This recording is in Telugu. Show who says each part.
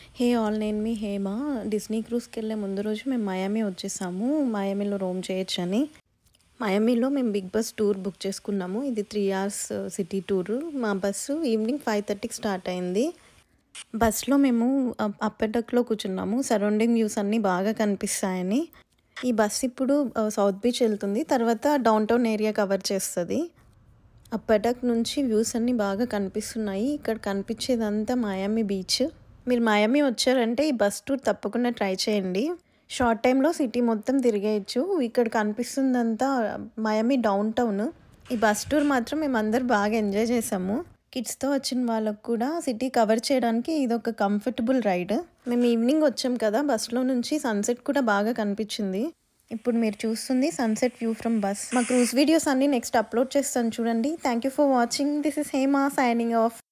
Speaker 1: హే ఆల్, నేను మీ హేమ. డిస్నీ క్రూజ్కి వెళ్ళే ముందు రోజు మేము మయామి వచ్చేసాము. మయామిలో రోమ్ చేయొచ్చని. మయామిలో మేము బిగ్ బస్ టూర్ బుక్ చేసుకున్నాము. ఇది 3 hours సిటీ టూరు. మా బస్సు ఈవినింగ్ 5:30కి స్టార్ట్ అయింది. బస్లో మేము అప్పర్ డెక్లో కూర్చున్నాము. సరౌండింగ్ వ్యూస్ అన్నీ బాగా కనిపిస్తాయని. ఈ బస్ ఇప్పుడు సౌత్ బీచ్ వెళ్తుంది, తర్వాత డౌన్ టౌన్ ఏరియా కవర్ చేస్తుంది. అప్పర్ డెక్ నుంచి వ్యూస్ అన్నీ బాగా కనిపిస్తున్నాయి. ఇక్కడ కనిపించేదంతా మయామి బీచ్. మీరు మయామి వచ్చారంటే ఈ బస్ టూర్ తప్పకుండా ట్రై చేయండి. షార్ట్ టైంలో సిటీ మొత్తం తిరిగేయచ్చు. ఇక్కడ కనిపిస్తుందంతా మయామి డౌన్ టౌన్. ఈ బస్ టూర్ మాత్రం మేమందరూ బాగా ఎంజాయ్ చేసాము. కిడ్స్తో వచ్చిన వాళ్ళకు కూడా సిటీ కవర్ చేయడానికి ఇది ఒక కంఫర్టబుల్ రైడ్. మేము ఈవినింగ్ వచ్చాం కదా, బస్లో నుంచి సన్సెట్ కూడా బాగా కనిపించింది. ఇప్పుడు మీరు చూస్తుంది సన్సెట్ వ్యూ ఫ్రమ్ బస్. మా క్రూజ్ వీడియోస్ అన్నీ నెక్స్ట్ అప్లోడ్ చేస్తాను చూడండి. Thank you for watching. This is Hema signing of.